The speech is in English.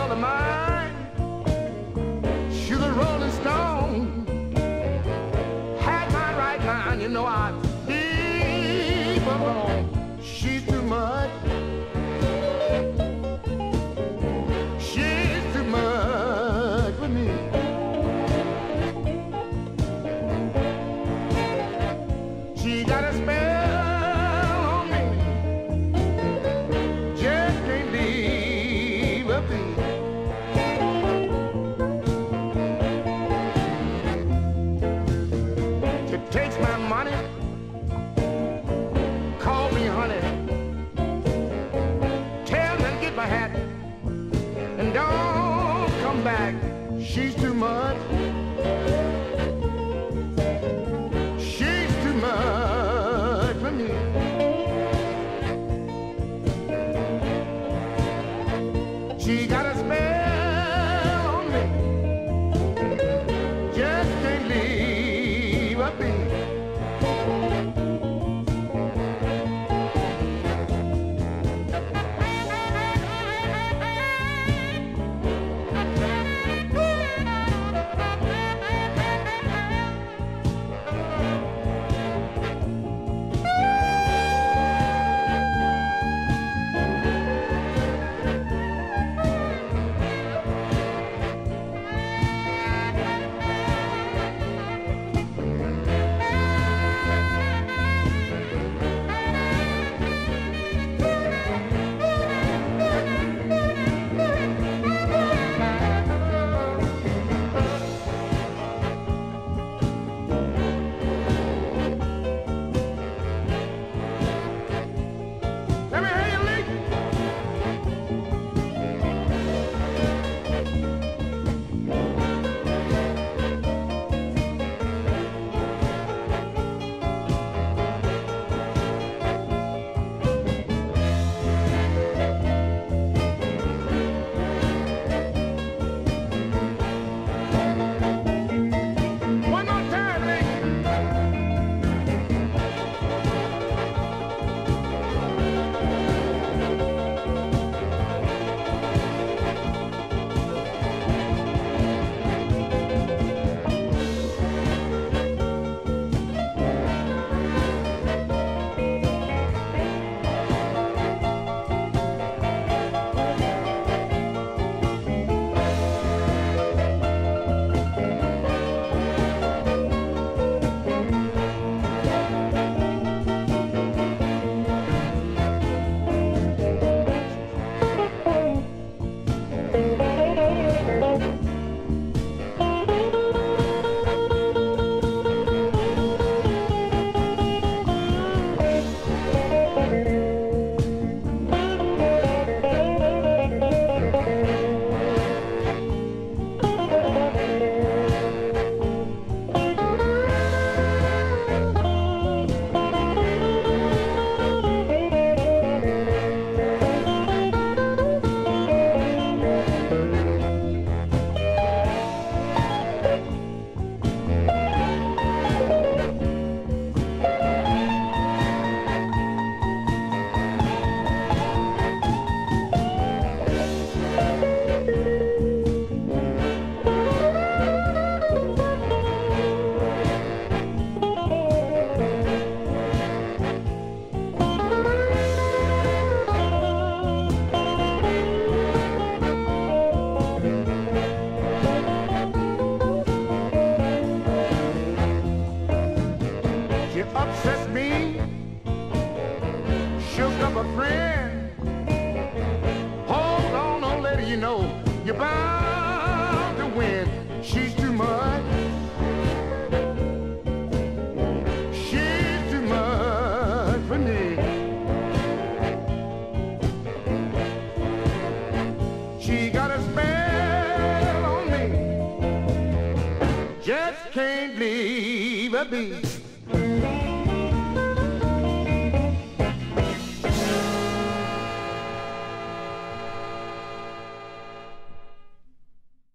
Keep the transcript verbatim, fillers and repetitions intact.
girl of mine. She's a rolling stone. Had my right mind, you know I'd leave alone. She's too much. She's too much for me. She got a spell on me. Just can't leave her be. She takes my money, call me honey, tell me to get my hat and don't come back. She's too much. She's too much for me. She got a spell on me. Just can't leave her be. Upsets me, shook up a friend. Hold on, old lady, you know you're bound to win. She's too much. She's too much for me. She got a spell on me. Just can't leave her be.